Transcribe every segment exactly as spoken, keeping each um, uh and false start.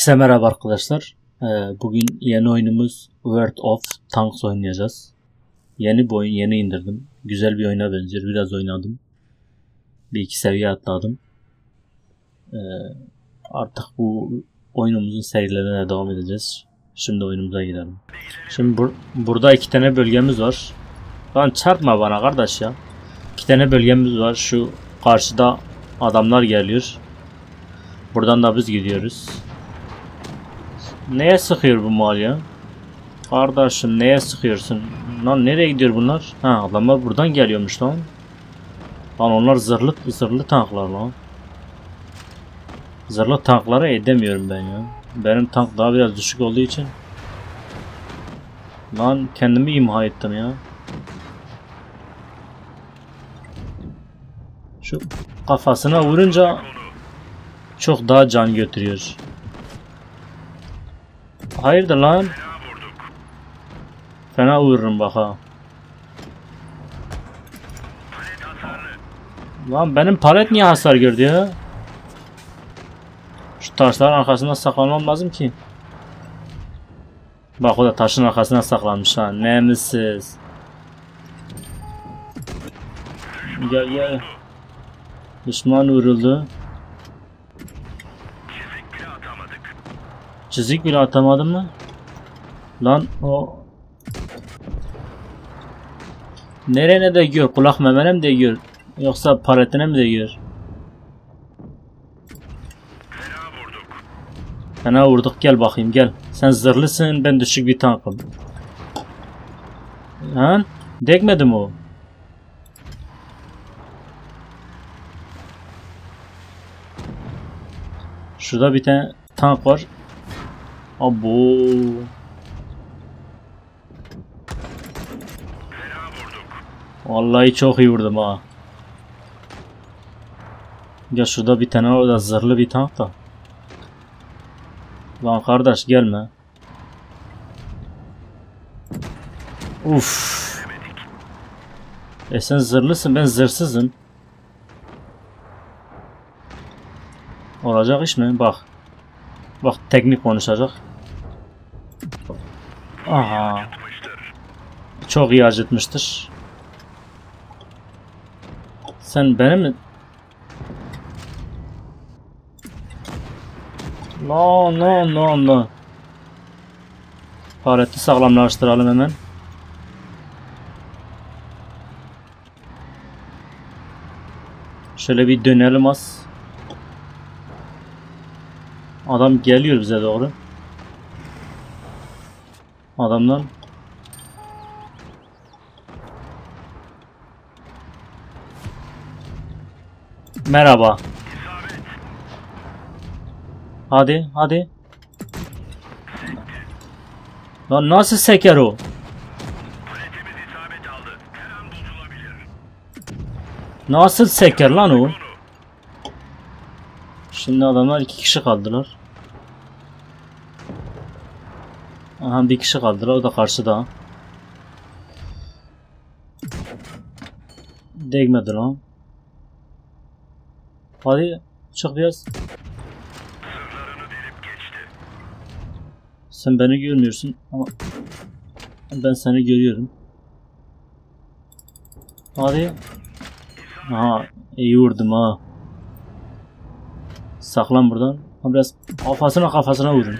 Herkese merhaba arkadaşlar. Ee, bugün yeni oyunumuz World of Tanks oynayacağız. Yeni bir oyun, yeni indirdim. Güzel bir oyuna benziyor. Biraz oynadım. Bir iki seviye atladım. Ee, artık bu oyunumuzun serilerine devam edeceğiz. Şimdi oyunumuza girelim. Şimdi bur burada iki tane bölgemiz var. Lan çarpma bana kardeş ya. İki tane bölgemiz var. Şu karşıda adamlar geliyor. Buradan da biz gidiyoruz. Neye sıkıyor bu mal ya? Kardeşim neye sıkıyorsun? Lan nereye gidiyor bunlar? Ha, adamlar buradan geliyormuş lan. Lan onlar zırhlı zırhlı tanklar lan. Zırhlı tankları edemiyorum ben ya. Benim tank daha biraz düşük olduğu için. Lan kendimi imha ettim ya. Şu kafasına vurunca çok daha can götürüyor. Hayırdır lan? Fena vururum bak ha. Lan benim palet niye hasar gördü ya? Şu taşların arkasında saklanmam lazım ki. Bak o da taşın arkasına saklanmış ha. Nemisiz. Gel gel. Düşman vuruldu. Çizik bile atamadım mı? Lan o nerene de gör, kulak memene mi de gör, yoksa paletine mi de gör? Fena vurduk, gel bakayım gel. Sen zırhlısın, ben düşük bir tankım. Han? Dekmedi mi o? Şurada bir tane tank var. Abo. Vallahi çok iyi vurdum ha. Ya şurada bir tane orada zırhlı bir tank da. Lan kardeş gelme. Uf. E sen zırhlısın, ben zırhsızım. Olacak iş mi? Bak. Bak teknik konuşacak. Aha. Çok iyi acıtmıştır. Sen benim mi? No no no no. Paleti sağlamlaştıralım hemen. Şöyle bir dönelim az. Adam geliyor bize doğru. Adamdan. Merhaba. Hadi hadi. Lan nasıl seker o? Nasıl seker lan o? Şimdi adamlar iki kişi kaldılar. Aha bir kişi kaldılar, o da karşıda. Değmedi lan. Hadi çık biraz. Sen beni görmüyorsun ama ben seni görüyorum. Hadi. Aha iyi vurdum ha. Saklan buradan. Ha, biraz kafasına kafasına vurun.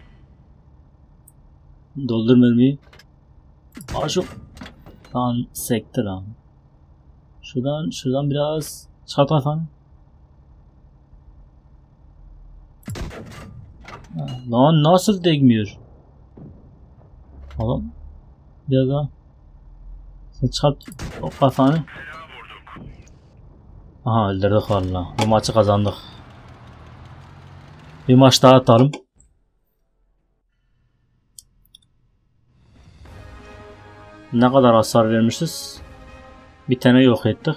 Doldur mermiyi. Aa şu lan sekti lan. Şuradan şuradan biraz çıkart kafanı. Lan nasıl değmiyor? Oğlum biraz daha. Sen çıkart o kafanı. Aha öldürdük valla. Bu maçı kazandık. Bir maç daha atalım. Ne kadar hasar vermişiz? Bir tane yok ettik.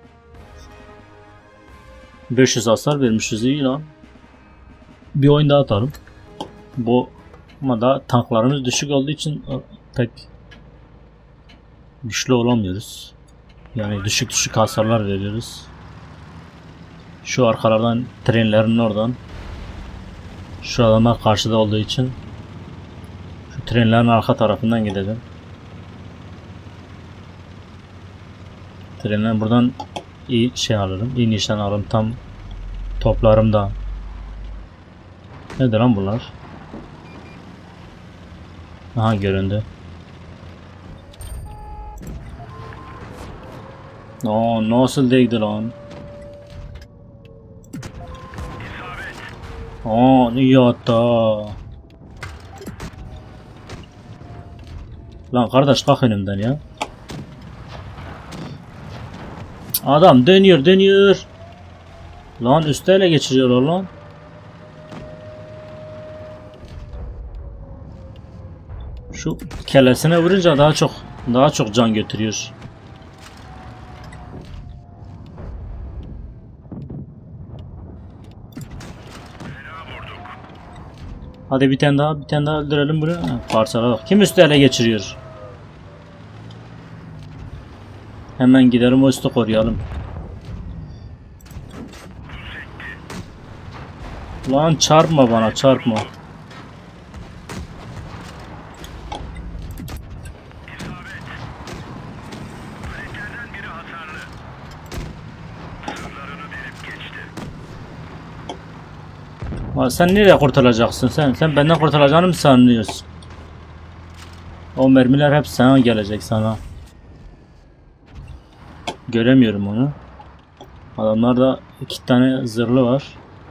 beş yüz hasar vermişiz, iyi lan. Bir oyun daha atalım. Bu ama da tanklarımız düşük olduğu için pek güçlü olamıyoruz. Yani düşük düşük hasarlar veriyoruz. Şu arkalardan, trenlerin oradan Şu adamlar karşıda olduğu için şu trenlerin arka tarafından gideceğim. Trenler buradan iyi şey alırım, iyi nişan alırım, tam toplarımda. Nedir lan bunlar? Aha, göründü. No, nasıl değdi lan? Aa, iyi hatta. Lan kardeş, kalk önümden ya. Adam dönüyor dönüyor. Lan üstte ele geçiriyorlar lan. Şu kellesine vurunca daha çok daha çok can götürüyor. Hadi bir tane daha, bir tane daha öldürelim bunu. Parçaladık. Kim üstü ele geçiriyor? Hemen gidelim, o üstü koruyalım. Lan çarpma bana, çarpma. Sen nereye kurtulacaksın sen? Sen benden kurtulacağını mı sanıyorsun? O mermiler hep sana gelecek, sana. Göremiyorum onu. Adamlarda iki tane zırhlı var.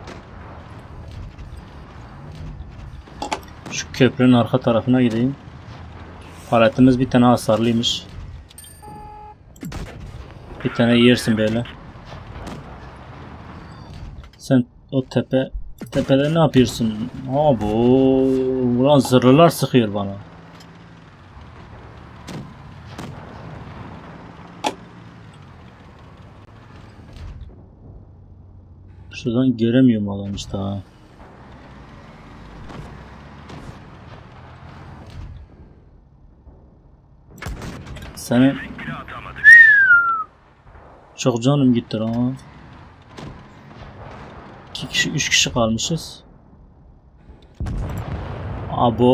Şu köprünün arka tarafına gideyim. Paletimiz bir tane hasarlıymış. Bir tane yersin böyle. Sen o tepe tepede ne yapıyorsun? Ha bu, ulan zırhlılar sıkıyor bana. Şuradan göremiyorum adam işte ha. Senin çok canım gitti ama. İki kişi, üç kişi kalmışız. Abo.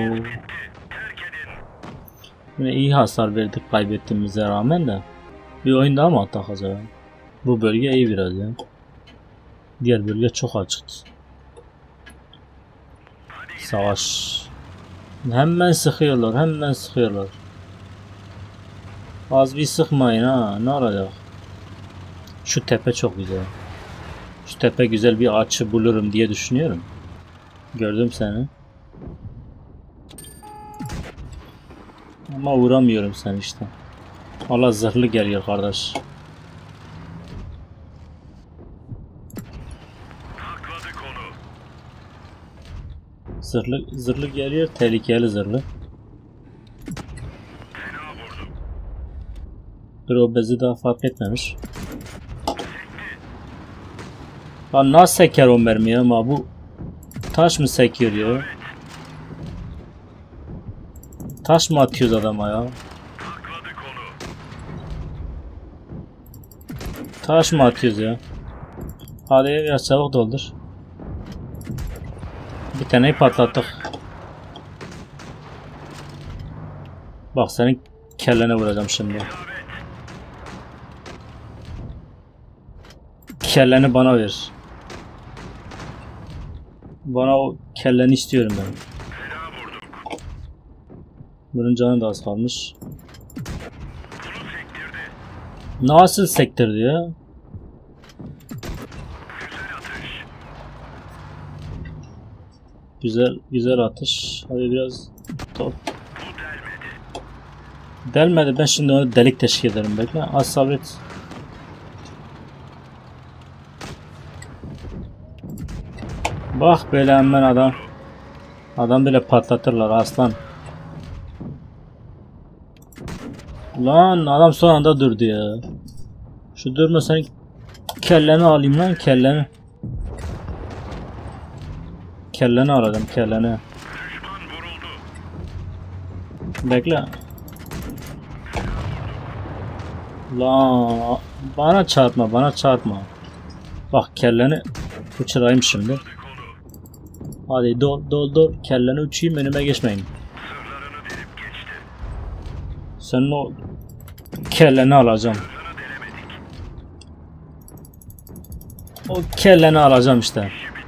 Yine iyi hasar verdik kaybettiğimize rağmen de. Bir oyun daha mı attık acaba? Bu bölge iyi biraz ya. Diğer bölge çok açıktı. Savaş. Hemen sıkıyorlar, hemen sıkıyorlar. Az bir sıkmayın ha, ne olacak? Şu tepe çok güzel. Şu tepe güzel bir açı bulurum diye düşünüyorum. Gördüm seni. Ama vuramıyorum sen işte. Allah, zırhlı geliyor kardeş. Zırhlı, zırhlı geliyor, tehlikeli zırhlı. Dur, o bezi daha fark etmemiş. Lan nasıl seker o mermi ama bu taş mı sekiyor ya? Taş mı atıyoruz adama ya? Taş mı atıyoruz ya? Hadi biraz çabuk doldur. Bir taneyi patlattık. Bak, senin kellene vuracağım şimdi. Kelleni bana ver. Bana o kelleni istiyorum ben. Bunun canı da az kalmış. Nasıl sektirdi ya? Güzel güzel atış. Hadi biraz top. Delmedi. Ben şimdi onu delik teşkil ederim. Bekle. Az sabret. Bak böyle hemen adam. Adam bile patlatırlar aslan. Lan adam son anda durdu ya. Şu durma, senin kelleni alayım lan, kelleni. Kelleni aradım, kelleni. Bekle. Lan bana çarpma, bana çarpma. Bak kelleni uçurayım şimdi. Hadi dol dol dol. Kelleni uçayım, önüme geçmeyin. Senin o kelleni alacağım. O kelleni alacağım işte.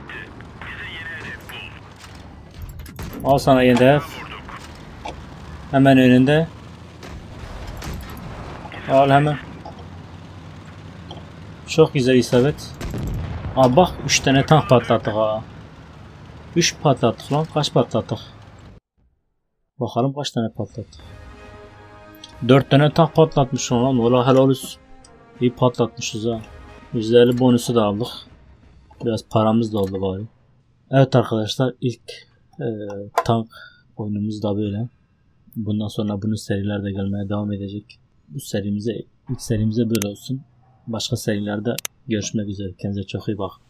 Al sana yeni hedef. Hemen önünde. Al hemen. Çok güzel isabet. Aa bak üç tane tank patlattık ha. üç patlattık lan. Kaç patlattık? Bakalım kaç tane patlattık. dört tane tank patlatmış lan. Valla helal olsun. İyi patlatmışız ha. yüzde elli bonusu da aldık. Biraz paramız da oldu bari. Evet arkadaşlar, ilk e, tank oyunumuz da böyle. Bundan sonra bunun seriler de gelmeye devam edecek. Bu serimize, ilk serimize böyle olsun. Başka serilerde görüşmek üzere. Kendinize çok iyi bakın.